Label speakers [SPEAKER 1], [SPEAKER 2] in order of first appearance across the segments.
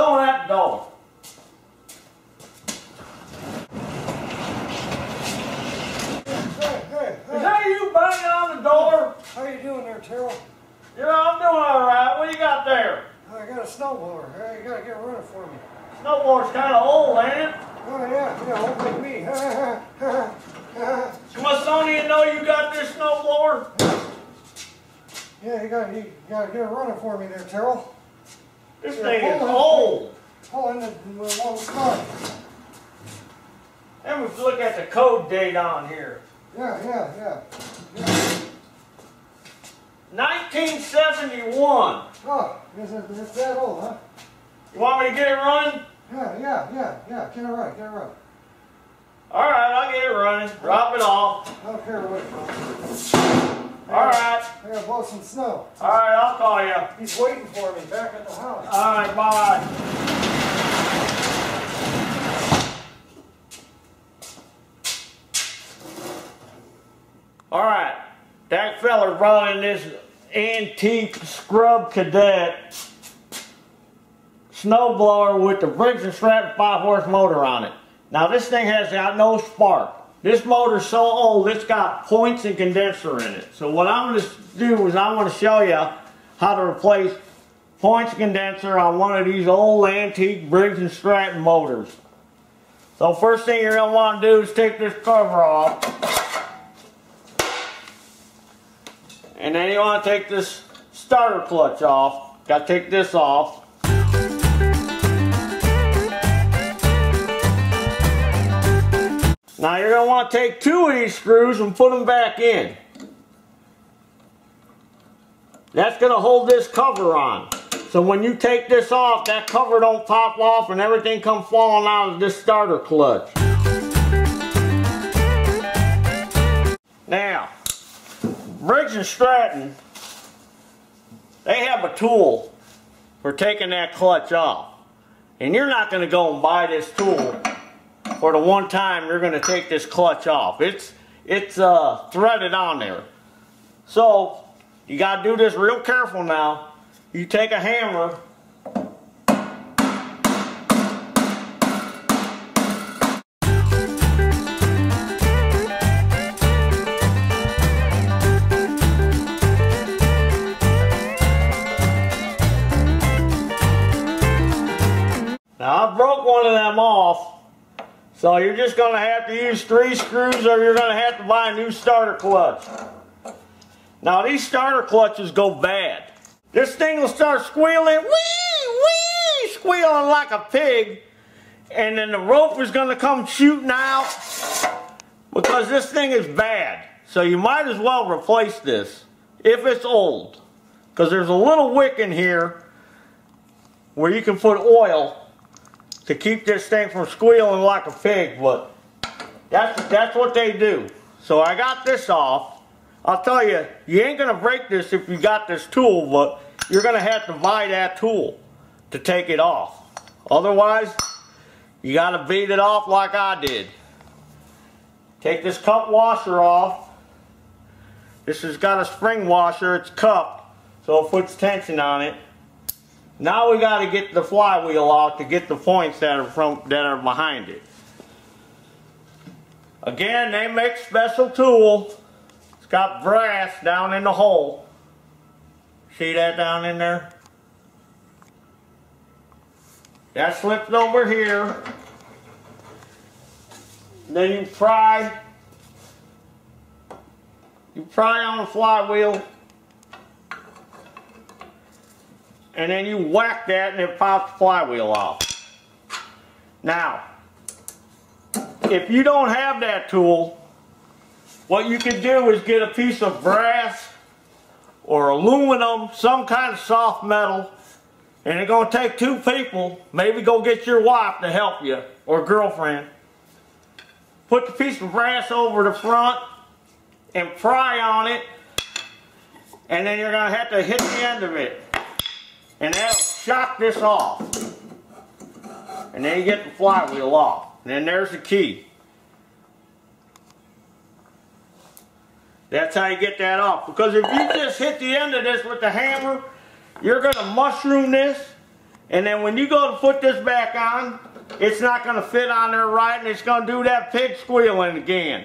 [SPEAKER 1] open that door. Is that you banging on the door?
[SPEAKER 2] How you doing there, Terrell?
[SPEAKER 1] Yeah, I'm doing all right. What do you got there?
[SPEAKER 2] I got a snowblower. You gotta get running for me.
[SPEAKER 1] Snowboard's kind of old, ain't it?
[SPEAKER 2] Oh yeah, old like me.
[SPEAKER 1] Smithsonian know you got this snowblower?
[SPEAKER 2] Yeah, you gotta get it running for me there, Terrell.
[SPEAKER 1] This thing is old.
[SPEAKER 2] Pull in the one start.
[SPEAKER 1] Let me look at the code date on here.
[SPEAKER 2] Yeah.
[SPEAKER 1] 1971.
[SPEAKER 2] Oh, it's that old, huh?
[SPEAKER 1] You want me to get it running?
[SPEAKER 2] Yeah. Get it right.
[SPEAKER 1] All right, I'll get it running. Drop it off.
[SPEAKER 2] I don't care what it costs.
[SPEAKER 1] All right.
[SPEAKER 2] I gotta blow some snow.
[SPEAKER 1] All right, I'll call you.
[SPEAKER 2] He's waiting for me back at the house.
[SPEAKER 1] All right, bye. All right, that fella brought in this antique scrub cadet snowblower with the Briggs & Stratton 5-horse motor on it. Now this thing has got no spark. This motor's so old it's got points and condenser in it. So what I'm going to do is I'm going to show you how to replace points and condenser on one of these old antique Briggs & Stratton motors. So first thing you're going to want to do is take this cover off. And then you want to take this starter clutch off. Got to take this off. Now you're going to want to take 2 of these screws and put them back in. That's going to hold this cover on. So when you take this off, that cover don't pop off and everything comes falling out of this starter clutch. Now, Briggs & Stratton, they have a tool for taking that clutch off. And you're not going to go and buy this tool for the one time you're going to take this clutch off. It's threaded on there. So you got to do this real careful now. You take a hammer . Now I broke one of them off. So you're just going to have to use 3 screws or you're going to have to buy a new starter clutch. Now these starter clutches go bad. This thing will start squealing, wee, squealing like a pig. And then the rope is going to come shooting out because this thing is bad. So you might as well replace this if it's old. Because there's a little wick in here where you can put oil to keep this thing from squealing like a pig, but that's what they do. So I got this off. I'll tell you, you ain't gonna break this if you got this tool, but you're gonna have to buy that tool to take it off. Otherwise, you gotta beat it off like I did. Take this cup washer off. This has got a spring washer, it's cupped, so it puts tension on it. Now we got to get the flywheel out to get the points that are behind it. Again, they make special tool. It's got brass down in the hole. See that down in there? That slips over here. Then you pry on the flywheel. And then you whack that and it pops the flywheel off. Now, if you don't have that tool, what you can do is get a piece of brass or aluminum, some kind of soft metal, and it's going to take 2 people. Maybe go get your wife to help you or girlfriend. Put the piece of brass over the front and pry on it, and then you're going to have to hit the end of it. And that'll shock this off. And then you get the flywheel off. And then there's the key. That's how you get that off. Because if you just hit the end of this with the hammer, you're going to mushroom this And then when you go to put this back on, it's not going to fit on there right, and it's going to do that pig squealing again.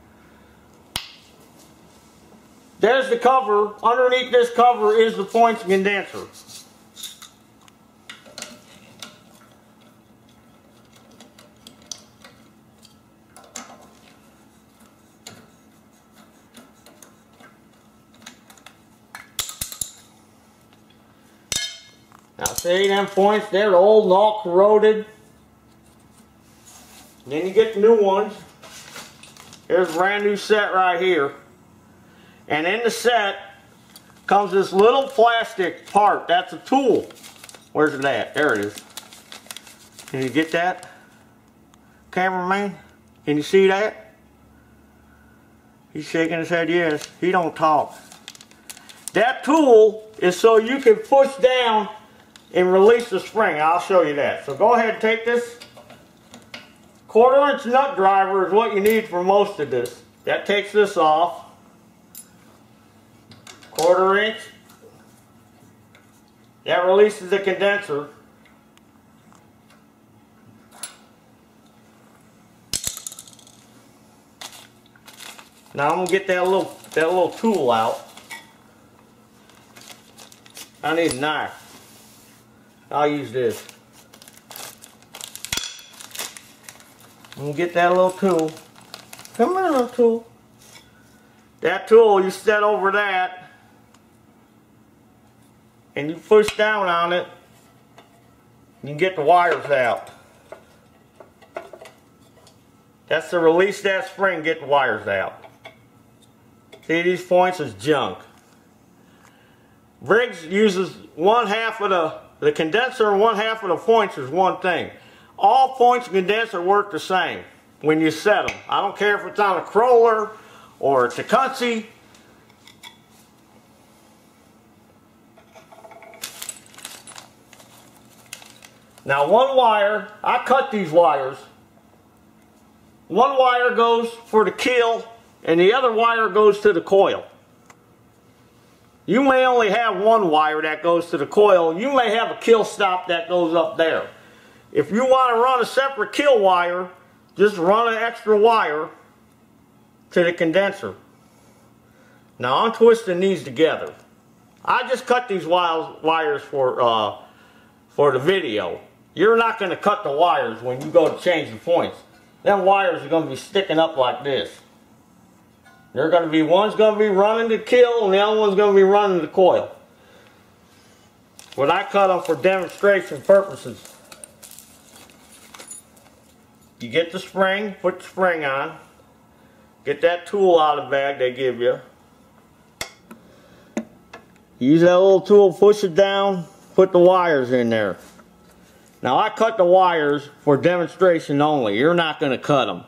[SPEAKER 1] There's the cover. Underneath this cover is the points condenser. Now see them points, they're old and all corroded. And then you get the new ones. Here's a brand new set right here. And in the set comes this little plastic part. That's a tool. Where's it at? There it is. Can you get that? Cameraman? Can you see that? He's shaking his head yes. He don't talk. That tool is so you can push down and release the spring. I'll show you that. So go ahead and take this. 1/4 inch nut driver is what you need for most of this. That takes this off. 1/4 inch. That releases the condenser. Now I'm gonna get that little tool out. I need a knife. I'll use this. I'm gonna get that little tool. Come here, little tool. That tool, you set over that, and you push down on it, you can get the wires out. That's to release that spring, get the wires out. See, these points is junk. Briggs uses 1/2 of the condenser and 1/2 of the points is one thing. All points and condenser work the same when you set them. I don't care if it's on a Kohler or a Tecumseh. Now one wire, I cut these wires. One wire goes for the kill and the other wire goes to the coil. You may only have one wire that goes to the coil. You may have a kill stop that goes up there. If you want to run a separate kill wire, just run an extra wire to the condenser. Now I'm twisting these together. I just cut these wires for the video. You're not going to cut the wires when you go to change the points. Them wires are going to be sticking up like this. They're going to be, one's going to be running the kill and the other one's going to be running the coil. But I cut them for demonstration purposes. You get the spring, put the spring on. Get that tool out of the bag they give you. Use that little tool, push it down, put the wires in there. Now I cut the wires for demonstration only. You're not going to cut them.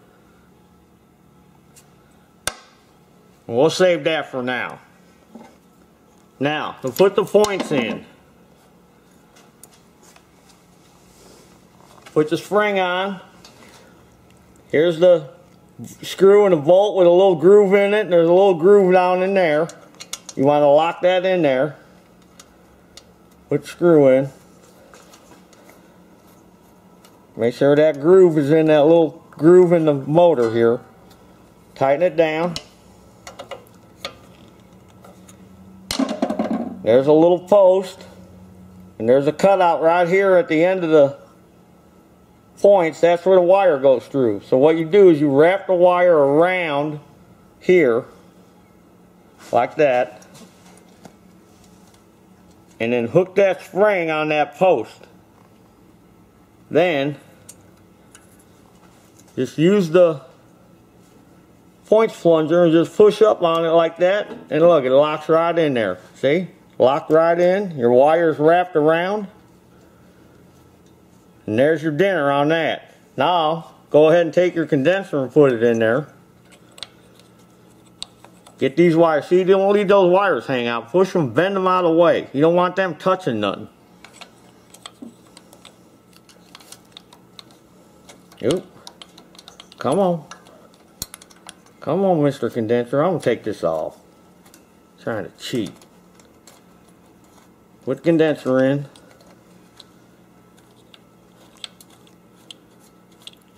[SPEAKER 1] We'll save that for now. Now, to put the points in. Put the spring on. Here's the screw and a bolt with a little groove in it. And there's a little groove down in there. You want to lock that in there. Put the screw in. Make sure that groove is in that little groove in the motor here. Tighten it down. There's a little post, and there's a cutout right here at the end of the points. That's where the wire goes through. So what you do is you wrap the wire around here, like that, and then hook that spring on that post. Then, just use the points plunger and just push up on it like that, and look, it locks right in there. See? Locked right in, your wire's wrapped around, and there's your dinner on that. Now, go ahead and take your condenser and put it in there. Get these wires, see, don't leave those wires hang out. Push them, bend them out of the way. You don't want them touching nothing. Oop. Come on. Come on, Mr. Condenser, I'm going to take this off. Trying to cheat. Put the condenser in.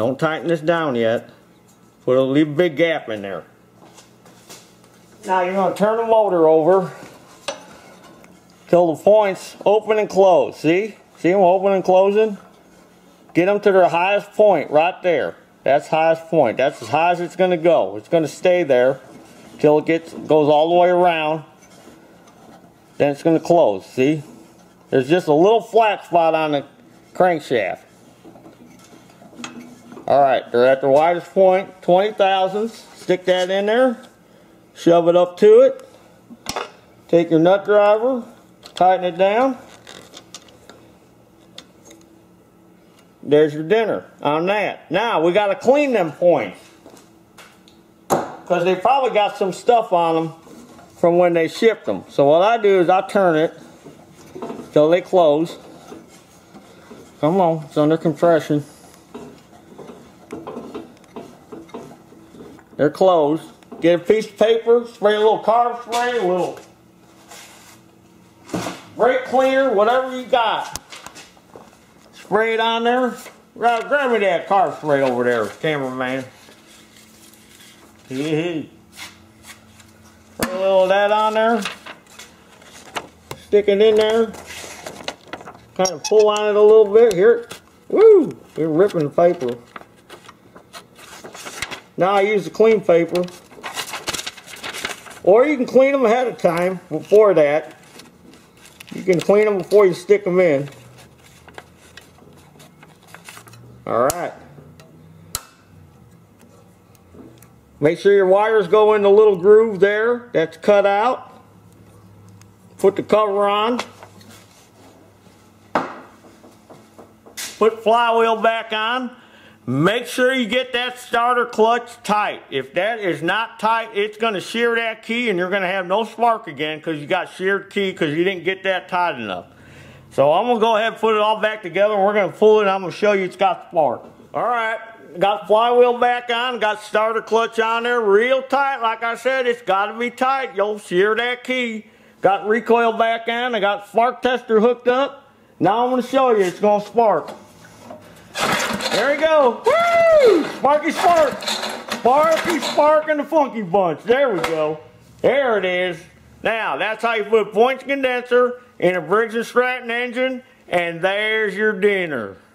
[SPEAKER 1] Don't tighten this down yet. Leave a big gap in there. Now you're going to turn the motor over till the points open and close. See? See them open and closing? Get them to their highest point right there. That's highest point. That's as high as it's going to go. It's going to stay there till it goes all the way around. Then it's going to close. See? There's just a little flat spot on the crankshaft. Alright, they're at the widest point, 20 thousandths. Stick that in there. Shove it up to it. Take your nut driver. Tighten it down. There's your dinner on that. Now, we got to clean them points. Because they probably got some stuff on them from when they shipped them. So what I do is I turn it till they close. Come on, it's under compression. They're closed. Get a piece of paper, spray a little carb spray, a little brake cleaner, whatever you got. Spray it on there. Grab me that carb spray over there, cameraman. Spray a little of that on there. Stick it in there. Kind of pull on it a little bit. Here. Woo! We're ripping the paper. Now I use the clean paper. Or you can clean them ahead of time before that. You can clean them before you stick them in. Alright. Make sure your wires go in the little groove there that's cut out. Put the cover on. Put flywheel back on. Make sure you get that starter clutch tight. If that is not tight, it's going to shear that key and you're going to have no spark again because you got sheared key because you didn't get that tight enough. So I'm going to go ahead and put it all back together and we're going to pull it and I'm going to show you it's got spark. Alright, got flywheel back on, got starter clutch on there real tight. Like I said, it's got to be tight. You'll shear that key. Got recoil back on. I got spark tester hooked up. Now I'm going to show you it's going to spark. There we go. Woo! Sparky spark. Sparky spark and the funky bunch. There we go. There it is. Now, that's how you put points condenser in a Briggs & Stratton engine. And there's your dinner.